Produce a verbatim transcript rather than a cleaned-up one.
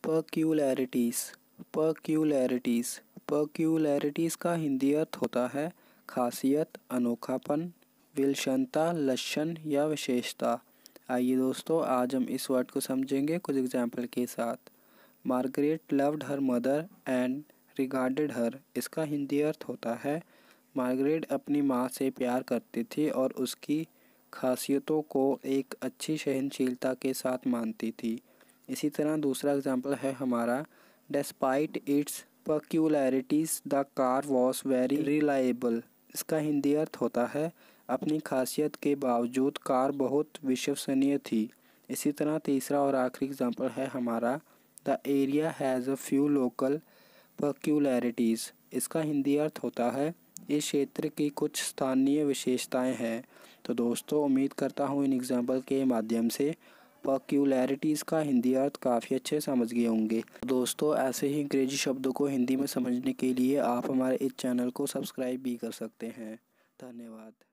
पर्क्यूलैरिटीज़ पर्क्यूलैरिटीज़ पर्क्यूलैरिटीज़ का हिंदी अर्थ होता है खासियत, अनोखापन, विलक्षणता, लक्षण या विशेषता। आइए दोस्तों, आज हम इस वर्ड को समझेंगे कुछ एग्जाम्पल के साथ। Margaret loved her mother and regarded her. इसका हिंदी अर्थ होता है मार्गरेट अपनी माँ से प्यार करती थी और उसकी खासियतों को एक अच्छी सहनशीलता के साथ मानती थी। इसी तरह दूसरा एग्जाम्पल है हमारा, despite its peculiarities the car was very reliable. इसका हिंदी अर्थ होता है अपनी खासियत के बावजूद कार बहुत विश्वसनीय थी। इसी तरह तीसरा और आखिरी एग्जाम्पल है हमारा, the area has a few local peculiarities. इसका हिंदी अर्थ होता है इस क्षेत्र की कुछ स्थानीय विशेषताएं हैं। तो दोस्तों, उम्मीद करता हूँ इन एग्जाम्पल के माध्यम से पर्क्यूलैरिटीज़ का हिंदी अर्थ काफ़ी अच्छे समझ गए होंगे। दोस्तों, ऐसे ही अंग्रेजी शब्दों को हिंदी में समझने के लिए आप हमारे इस चैनल को सब्सक्राइब भी कर सकते हैं। धन्यवाद।